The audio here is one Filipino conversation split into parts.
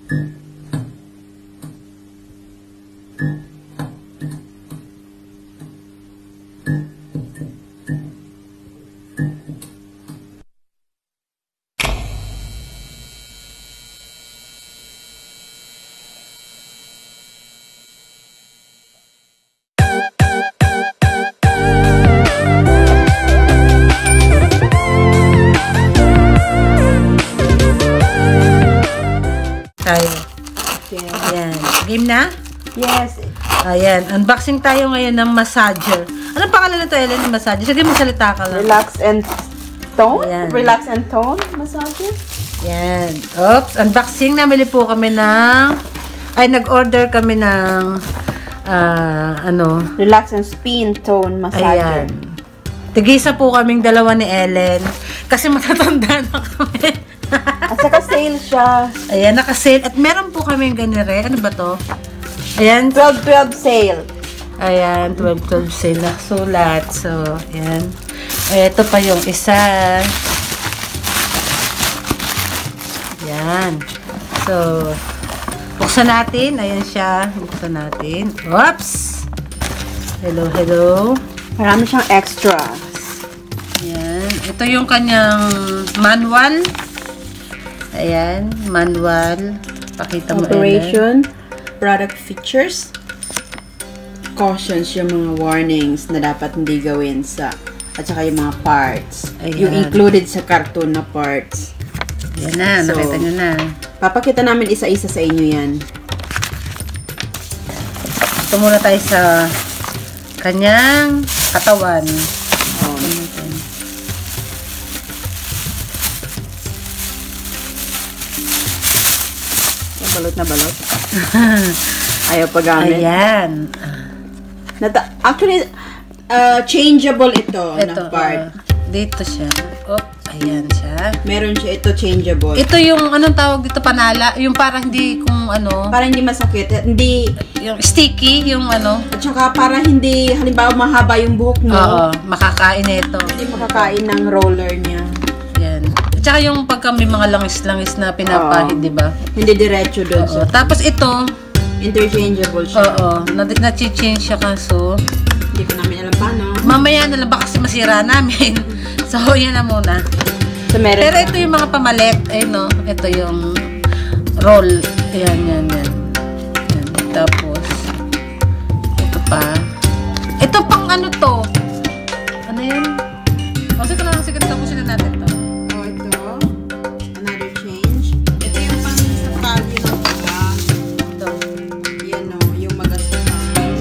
Tayo. Okay. Ayan. Game na? Yes. Ayan. Unboxing tayo ngayon ng massager. Anong pangalan na ito, Ellen? Ng massager? Sige, magsalita ka lang. Relax and tone? Ayan. Relax and tone massager? Ayan. Oops. Unboxing. Namili po kami ng... Ay, nag-order kami ng... Relax and spin tone massager. Ayan. Tigisa po kaming dalawa ni Ellen. Kasi matatanda na kami. At saka sale siya. Ayan, naka-sale. At meron po kaming ganire. Ano ba to? Ayan. 12-12 sale. Ayan, 12-12 sale. Nakasulat. So, ayan. Ito pa yung isa. Ayan. So, buksan natin. Ayan siya. Buksan natin. Oops! Hello, hello. Marami siyang extra. Ayan. Ito yung kanyang manual. Ayan, manual. Pakita mo, Operation, product features, cautions, yung mga warnings na dapat hindi gawin sa, at saka yung mga parts. Ayan. Yung included sa cartoon na parts. Ayan na, nakita nyo na. Papakita namin isa-isa sa inyo yan. Ito muna tayo sa kanyang katawan. Balot na balot. Ayaw pa gamit. Ayan. Actually, changeable ito na part. Dito siya. Oh, ayan siya. Meron siya ito changeable. Ito yung, anong tawag dito, panala? Yung para hindi kung ano. Para hindi masakit. Hindi. Yung sticky, yung ano. At saka para hindi, halimbawa mahaba yung buhok mo. Oo, makakain ito. Hindi makakain ng roller niya. Yan. At saka yung pagka may mga langis-langis na pinapahid, di ba? Hindi diretso doon. Oo. Tapos ito, interchangeable siya. oo, na-change siya kaso. Hindi ko namin alam paano. Mamaya na lang ba kasi masira namin. So, yan na muna. So, meron pero ito yung mga pamalit. Ayun, no? Ito yung roll. Ayan, yan. Tapos, ito pa. Ito pang ano to? Ano yan? Kasi ito lang. Sige, tapusin na natin to. Ito. Another change. Ito yung pang sa value ng pagka. Ito. Yan o. Yung maganda pa.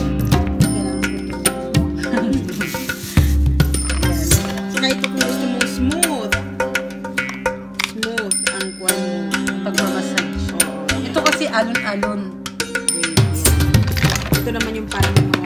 Saka ito kung gusto mong smooth. Smooth ang kwan mo. Pagmamassage. Ito kasi alon-alon. Ito naman yung parang mga